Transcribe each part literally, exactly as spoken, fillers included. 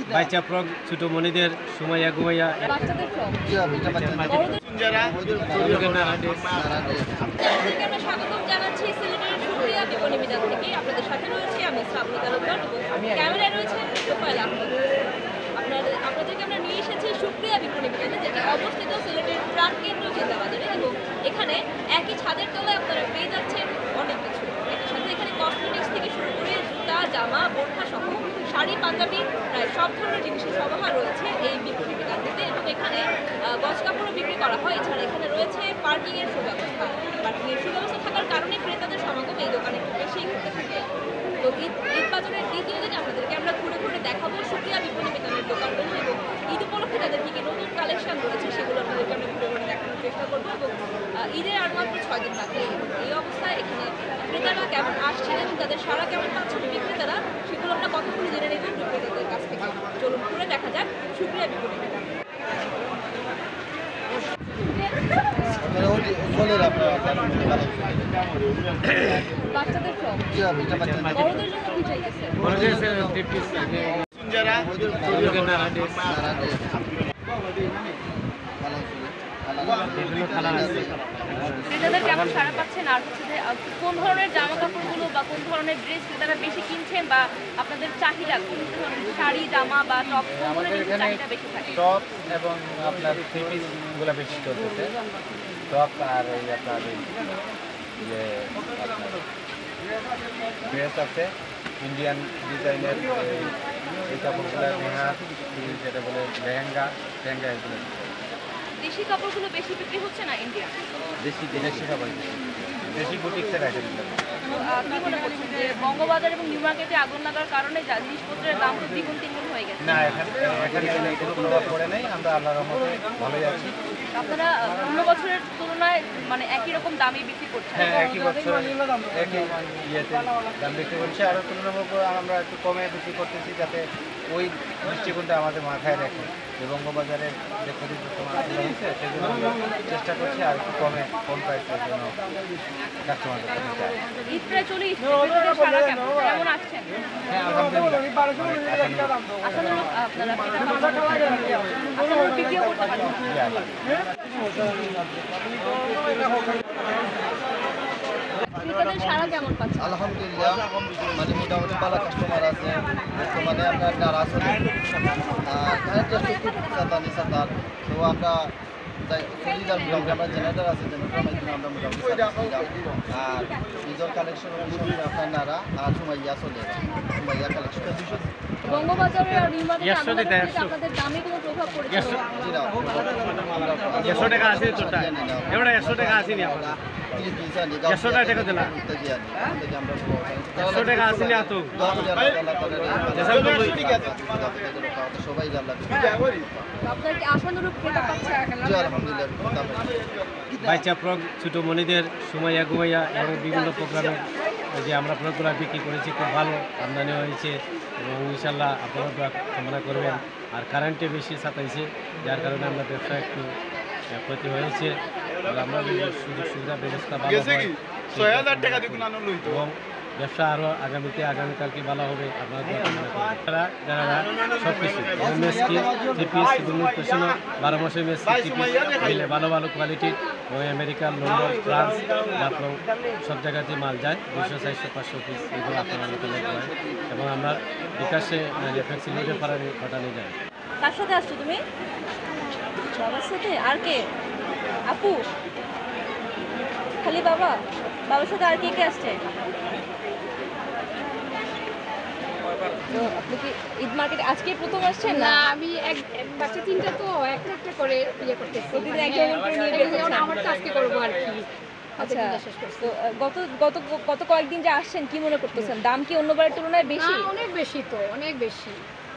বাচ্চা ফ্রক ছোট মনিদের সুমাইয়া গুমাইয়া বাচ্চাদের ফ্রক যারা আমরা স্বাগতম জানাচ্ছি সিলেটের সুপ্রিয়া বিপণী বিতান থেকে। আপনাদের সাথে রয়েছে আমি শ্রাবণী তালুকদার এবং ক্যামেরায় রয়েছে রূপায়ল আহমেদ। আপনাদের আপনাদেরকে আমরা নিয়ে এসেছি সুপ্রিয়া বিপণী বিতানে, যেটি অবস্থিত সিলেটের প্রাণকেন্দ্র জিন্দাবাজারে, এবং এখানে একই ছাদের তলায় আপনারা পেয়ে যাচ্ছেন অনেক কিছু। এটার সাথে এখানে কসমেটিক্স থেকে শুরু করে জুতা, জামা, বোরখা সহ শাড়ি, পাঞ্জাবি প্রায় সব ধরনের জিনিসের সমাহার রয়েছে এই বিপণী বিতানটিতে, এবং এখানে গজ কাপড়ও বিক্রি করা হয়। এছাড়া এখানে রয়েছে পার্কিংয়ের সুব্যবস্থা। পার্কিংয়ের সুব্যবস্থা থাকার কারণে ক্রেতাদের সমাগম এই দোকানে একটু বেশিই হতে থাকে। তো ঈদ ঈদ বাজারের দ্বিতীয় দিনে আপনাদেরকে আমরা ঘুরে ঘুরে দেখাবো সুপ্রিয়া বিপণী বিতানের দোকানগুলো, এবং ঈদ উপলক্ষে তাদের কী কী নতুন কালেকশন রয়েছে সেগুলো আপনাদেরকে আমরা ঘুরে ঘুরে দেখানোর চেষ্টা করবো। এবং ঈদের আর মাত্র ছয় দিন বাকি। এই অবস্থায় এখানে ক্রেতারা কেমন আসছেন এবং তাদের সারা কেমন পাচ্ছেন বিক্রেতারা, সেগুলো আমরা কতক্ষণ জেনে নেব বিক্রেতাদের কাছ থেকে। চলুন ঘুরে দেখা যাক সুপ্রিয়া বিপণী বিতান। বাচ্চাদের ফ্রক বড়দের জন্য কি চাইতেছে? ক্রেতাদের কেমন সাড়া পাচ্ছেন, আর হচ্ছে যে কোন ধরনের জামা কাপড়গুলো বা কোন ধরনের ড্রেস ক্রেতারা বেশি কিনছেন, বা আপনাদের চাহিদা কোন ধরনের শাড়ি, জামা বা টপ কোনগুলোর চাহিদা বেশি থাকে? টপ এবং আপনার থ্রি পিসগুলো বেশি চলতেছে। টপ আর এই আপনার ইয়ে ড্রেস আছে ইন্ডিয়ান ডিজাইনের, এই কাপড়গুলো নেহা যেটা বলে লেহেঙ্গা লেহেঙ্গা এগুলো। দেশি কাপড়গুলো বেশি বিক্রি হচ্ছে না ইন্ডিয়া? দেশি দেশি কাপড়, দেশি বুটিক্সের আইটেমগুলো। কি মনে করছেন যে বঙ্গবাজার এবং নিউ মার্কেটে আগুন লাগার কারণে যা জিনিসপত্রের দাম তো দ্বিগুণ তিনগুণ হয়ে গেছে? না, এখানে এখানে কোনো অভাব পড়ে নাই, আমরা আল্লাহর রহমতে ভালোই আছি। আপনারা অন্য বছরের তুলনায় মানে একই রকম দামে বিক্রি করছেন? হ্যাঁ, একই বছর একই ইয়েতে দাম বিক্রি করছি, আরও তুলনামূলক আমরা একটু কমে বিক্রি করতেছি, যাতে ওই দৃষ্টিকোণটা আমাদের মাথায় রাখে যে বঙ্গবাজারের যে ক্ষতিগ্রস্ত মানুষগুলো হয়েছে সেগুলো আমরা চেষ্টা করছি আর একটু কমে কম প্রাইসের জন্য কাস্টমারদের করতে চাই। ঈদ প্রায় চলে এসেছে, সারা কেমন কেমন আসছেন? হ্যাঁ, আলহামদুলিল্লাহ আশানুরূপ আপনারা আশানুরূপ বিক্রিও করতে পারছেন? ক্রেতাদের সারা কেমন পাচ্ছেন? আলহামদুলিল্লাহ, মানে মোটামুটি ভালো কাস্টমার আছে। বর্তমানে আপনার যারা আছে তো আমরা সুবিধার মোটামুটি আমরা জেনারেটার আছে, জেনারেটার মাধ্যমে আমরা মোটামুটি আর নিজের কালেকশন আপনার নারা আর সুমাইয়া চলে সুমাইয়া কালেকশন বঙ্গবাজারে আর নিউ মার্কেটে আপনাদের দামে কোনো প্রভাব পড়েছে? একশো টাকা আছে তোটা এবারে একশো টাকা আসেনি আপনার একশো টাকা টাকা দিলা একশো টাকা আসেনি এত সবাই আপনার কি আশানুরূপ ক্রেতা পাচ্ছেন? আলহামদুলিল্লাহ। বাচ্চা ফ্রক ছোট মনিদের সুমাইয়া গুমাইয়া এবং বিভিন্ন প্রোগ্রামে যে আমরা ফ্রকগুলো বিক্রি করেছি, খুব ভালো আমদানি হয়েছে এবং ইনশাল্লাহ আপনারা দোয়া কামনা করবেন। আর কারেন্টে বেশি ছাতাইছে, যার কারণে আমরা ব্যবসা একটু ক্ষতি হয়েছে। আমরা সুযোগ সুবিধা ব্যবস্থা ভালো হয় এবং ব্যবসা আরও আগামীতে আগামীকালকে ভালো হবে। আপনারা দোয়া কামনা করবেন। তারা যারা সব কিছু মেসকি থ্রি পিস পেশন বারো মাসের মেসকি থ্রি পিস মিলে ভালো ভালো কোয়ালিটির এবং আমেরিকা, লন্ডন, ফ্রান্স, জাপান সব জায়গাতেই মাল যায়। দুশো চারশো পাঁচশো পিস এগুলো আপনারা লোকালে হয় এবং আমরা বিকাশে ফ্লেক্সিবিলিটি পাঠানো যায়। কার সাথে আসছো তুমি? বাবার সাথে? আর কে? আপু? খালি বাবা? বাবার সাথে আর কে কে আসছে? তো আপনি কি ঈদ মার্কেটে আজকে প্রথম আসছেন? না, আমি এক বাচ্চা তিনটা তো একটা একটা করে ইয়ে করতেছি, প্রতিদিন একজন করে নিয়ে বের করছেন? আমার তো আজকে করবো আর কি। আচ্ছা, তো গত গত গত কয়েকদিন যে আসছেন কি মনে করতেছেন? দাম কি অন্যবারের তুলনায় বেশি? অনেক বেশি, তো অনেক বেশি,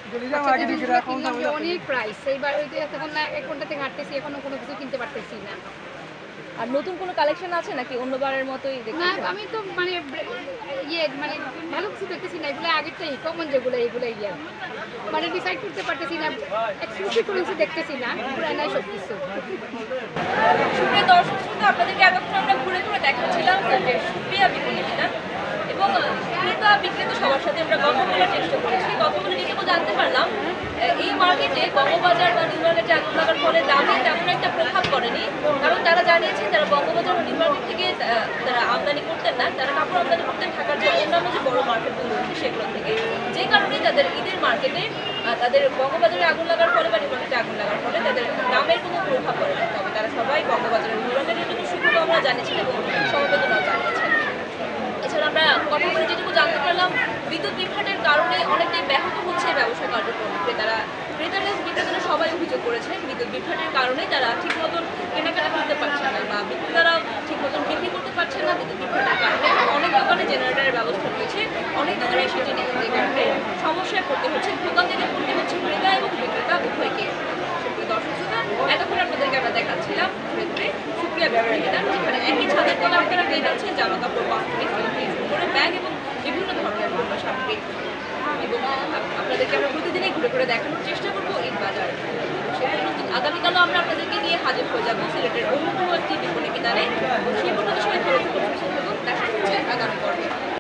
অনেক প্রাইস। এইবার ওই যে তখন না এক ঘন্টা থেকে হাঁটতেছি, এখনো কোনো কিছু কিনতে পারতেছি না। আর নতুন কোনো কালেকশন আছে নাকি অন্যবারের মতোই না, দেখতেছেন? আমি তো মানে ইয়ে মানে ভালো কিছু দেখতেছি না, এগুলো আগেরটাই কমন যেগুলো এগুলো ইয়ে মানে ডিসাইড করতে পারতেছি না, এক্সক্লুসিভ কোনো কিছু দেখতেছি না, পুরানাই সব কিছু। সুপ্রিয় দর্শক শ্রোতা, আপনাদেরকে এতক্ষণ আমরা ঘুরে ঘুরে দেখাচ্ছিলাম সুপ্রিয়া বিপণী বিতান, এবং ক্রেতা বিক্রেতা সবার সাথে আমরা কথা বলার চেষ্টা করেছি। কথা বলে যেটুকু জানতে পারলাম, ফলে দামে তেমন একটা প্রভাব পড়েনি, কারণ তারা জানিয়েছে তারা বঙ্গবাজার নিউ মার্কেট থেকে আহ, তারা আমদানি করতেন না, তারা কাপড় আমদানি করতেন ঢাকার যে অন্যান্য যে বড় মার্কেটগুলো রয়েছে সেগুলো থেকে, যে কারণে তাদের ঈদের মার্কেটে আহ, তাদের বঙ্গবাজারে আগুন লাগার ফলে বা নিউ মার্কেটে আগুন লাগার ফলে তাদের দামের কোনো প্রভাব পড়ে না। তবে তারা সবাই বঙ্গবাজারের নিউ মার্কেটের জন্য শুভকামনা জানিয়েছেন এবং সমবেদনাও জানিয়েছেন। এছাড়া আমরা কথা বলে যেটুকু জানতে পারলাম, বিদ্যুৎ বিভ্রাটের কারণে অনেকটাই ব্যাহত হচ্ছে ব্যবসা কার্যক্রম। ক্রেতারা ক্রেতারা বিক্রেতারা সবাই অভিযোগ করেছেন বিদ্যুৎ বিভ্রাটের কারণে তারা ঠিক মতন কেনাকাটা করতে পারছেন না বা বিক্রেতারাও ঠিক মতন বিক্রি করতে পারছেন না বিদ্যুৎ বিভ্রাটের কারণে। অনেক দোকানে জেনারেটরের ব্যবস্থা রয়েছে, অনেক দোকানে সেটি নেই, যে কারণে সমস্যায় পড়তে হচ্ছে, দোকান থেকে পড়তে হচ্ছে ক্রেতা এবং বিক্রেতা উভয়কে। সুপ্রিয় দর্শক শ্রোতা, এতক্ষণ আপনাদেরকে আমরা দেখাচ্ছিলাম ঘুরে সুপ্রিয়া বিপণী বিতান, যেখানে একই ছাদের তলা আপনারা পেয়ে যাচ্ছেন জামা কাপড়, কসমেটিক্স থেকে শুরু করে ব্যাগ এবং বিভিন্ন ধরনের পণ্য সামগ্রী। এবং আপ- আপনাদেরকে আমরা প্রতিদিনই ঘুরে ঘুরে দেখানোর চেষ্টা করবো ঈদ বাজার। সেই পর্যন্ত আগামীকালও আমরা আপনাদেরকে নিয়ে হাজির হয়ে যাবো সিলেটের অন্য কোনো একটি বিপণী বিতানে। সেই পর্যন্ত